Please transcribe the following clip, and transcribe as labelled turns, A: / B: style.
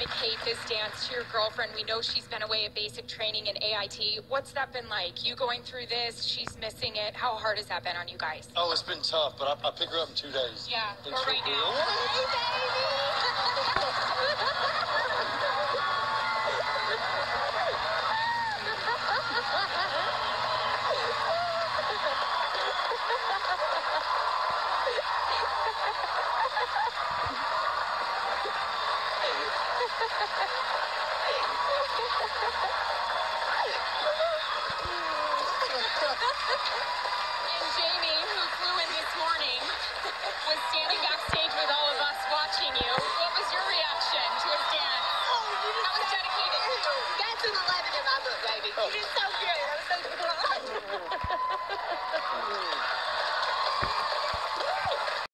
A: dedicate this dance to your girlfriend. We know she's been away at basic training in AIT. What's that been like? You going through this, she's missing it. How hard has that been on you guys?
B: Oh, it's been tough, but I pick her up in 2 days.
A: Yeah,
B: And
A: or
B: she'll
A: right
B: be-
A: now. Hey, And Jamie, who flew in this morning, was standing back